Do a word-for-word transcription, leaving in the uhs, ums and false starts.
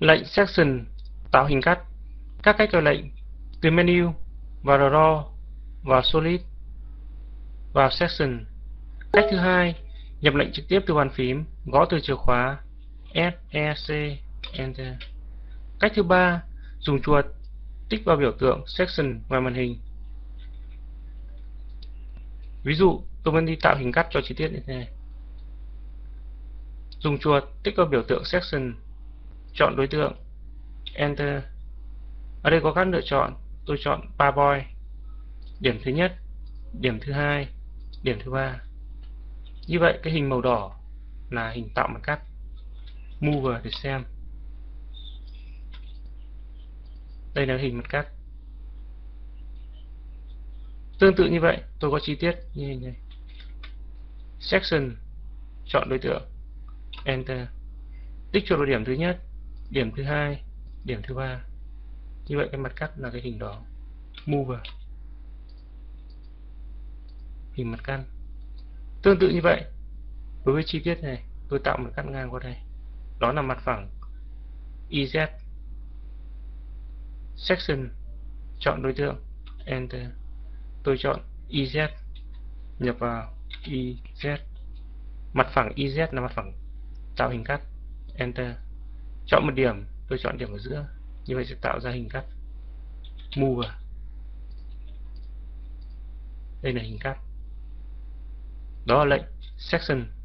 Lệnh Section tạo hình cắt. Các cách gọi lệnh: từ menu, vào Draw, vào Solid, vào Section. Cách thứ hai, nhập lệnh trực tiếp từ bàn phím, gõ từ chìa khóa sec, Enter. Cách thứ ba, dùng chuột tích vào biểu tượng Section ngoài màn hình. Ví dụ, tôi muốn đi tạo hình cắt cho chi tiết như thế này. Dùng chuột tích vào biểu tượng Section, chọn đối tượng, Enter. Ở đây có các lựa chọn, tôi chọn Parboil. Điểm thứ nhất, điểm thứ hai, điểm thứ ba. Như vậy cái hình màu đỏ là hình tạo mặt cắt. Mover để xem. Đây là hình mặt cắt. Tương tự như vậy, tôi có chi tiết như hình này. Section, chọn đối tượng, Enter. Tích chuột vào điểm thứ nhất, điểm thứ hai, điểm thứ ba. Như vậy cái mặt cắt là cái hình đó. Mover, hình mặt cắt. Tương tự như vậy, đối với chi tiết này, tôi tạo một cắt ngang qua đây. Đó là mặt phẳng i dét. Section, chọn đối tượng, Enter. Tôi chọn i dét, nhập vào i dét. Mặt phẳng i dét là mặt phẳng tạo hình cắt, Enter. Chọn một điểm, tôi chọn điểm ở giữa. Như vậy sẽ tạo ra hình cắt. Mover. Đây là hình cắt. Đó là lệnh Section.